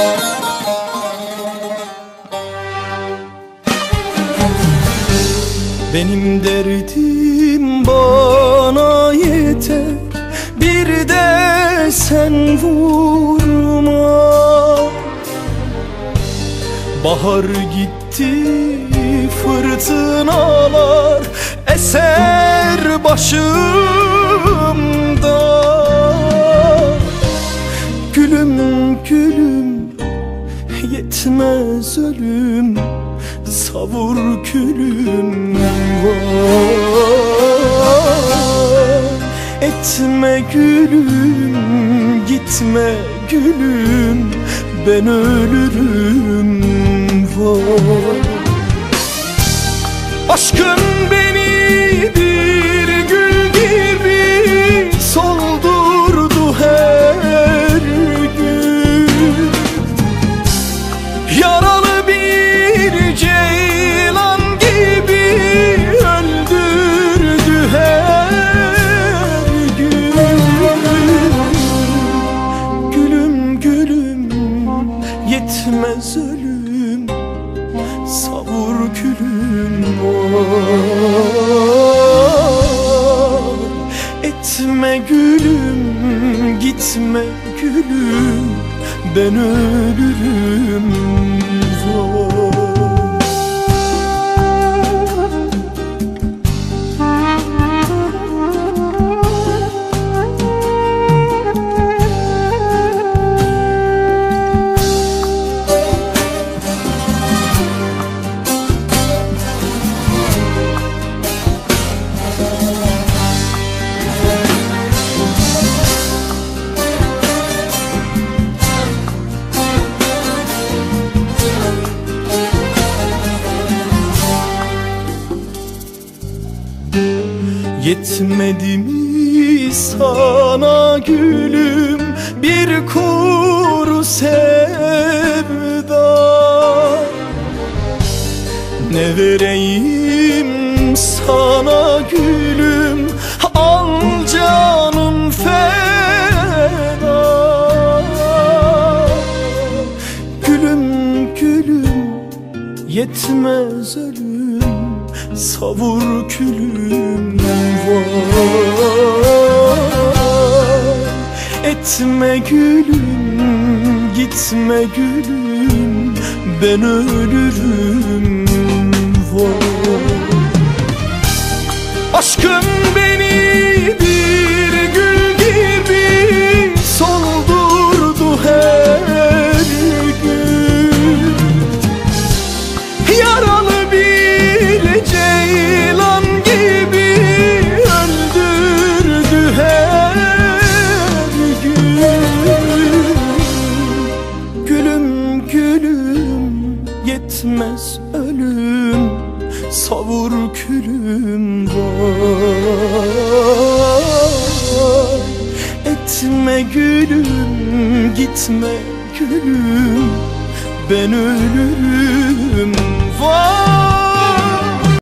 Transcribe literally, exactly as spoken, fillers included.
Benim derdim bana yeter, bir de sen vurma. Bahar gitti, fırtınalar eser başımda. Gülüm gülüm, yetmez ölüm, savur külüm var. Etme gülüm, gitme gülüm, ben ölürüm var. Aşkın beni bir gül gibi soldurdu her gün. Yaralı bir ceylan gibi öldürdü her gün. Gülüm gülüm, yetmez ölüm, savur külüm var. Etme gülüm, gitme gülüm, ben ölürüm var. Yetmedi mi sana gülüm bir kuru sevda? Ne vereyim sana gülüm, al canım feda. Gülüm gülüm, yetmez ölüm, savur külüm var. Etme gülüm, gitme gülüm, ben ölürüm var. Aşkın beni bir gül gibi soldurdu her gün. Yaralı bir ceylan gibi öldürdü her gün. Gülüm gülüm, yetmez ölüm, savur külüm var. Etme gülüm, gitme gülüm, ben ölürüm.